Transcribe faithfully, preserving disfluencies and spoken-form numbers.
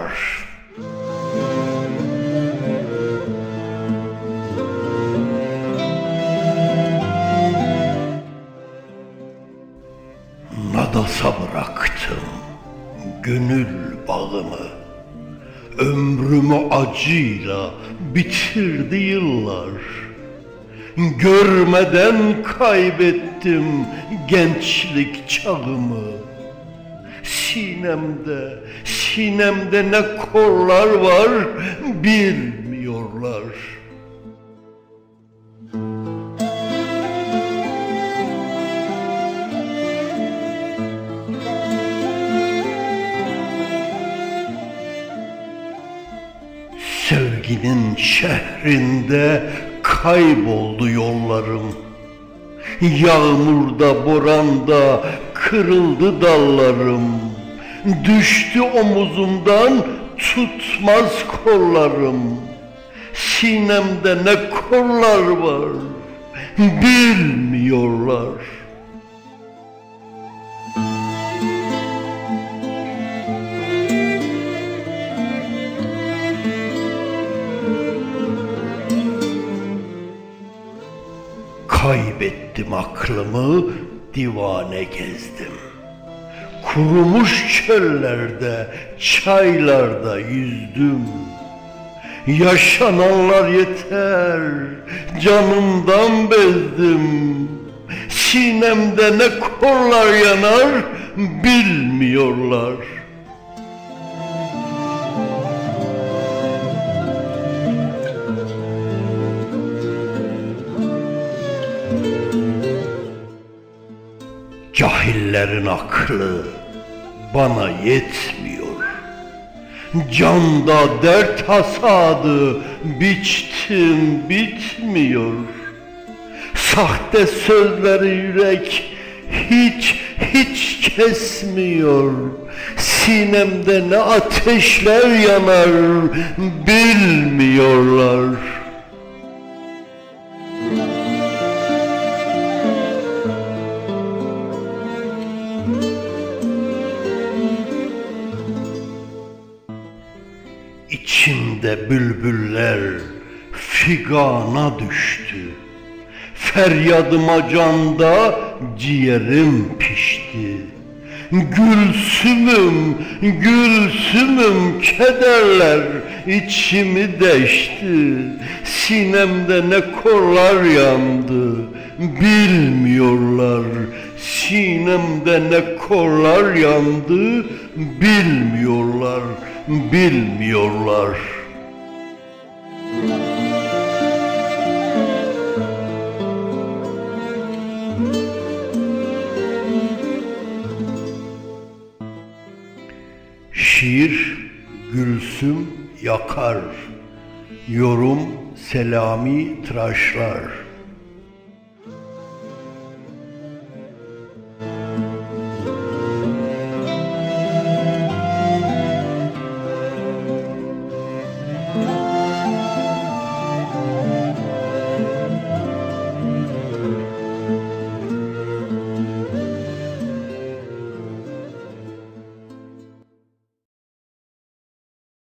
Nadasa bıraktım gönül bağımı, ömrümü acıyla bitirdi yıllar. Görmeden kaybettim gençlik çağımı. Sinemde, sinemde ne korlar var bilmiyorlar. Sevginin şehrinde kayboldu yollarım. Yağmurda, boranda kırıldı dallarım. Düştü omuzumdan tutmaz kollarım. Sinemde ne kollar var bilmiyorlar. Kaybettim aklımı, divane gezdim. Kurumuş çöllerde, çaylarda yüzdüm. Yaşananlar yeter, canımdan bezdim. Sinemde ne korlar yanar bilmiyorlar. Cahillerin aklı bana yetmiyor. Canda dert hasadı biçtim bitmiyor. Sahte sözleri yürek hiç hiç kesmiyor. Sinemde ne ateşler yanar bilmiyorlar. İçimde bülbüller figana düştü. Feryadıma canda ciğerim pişti. Gülsümüm, gülsümüm kederler içimi deşti. Sinemde ne korlar yandı bilmiyorlar. Sinemde ne korlar yandı bilmiyorlar, bilmiyorlar. Şiir Gülsüm Yakar, yorum Selami Tıraşlar.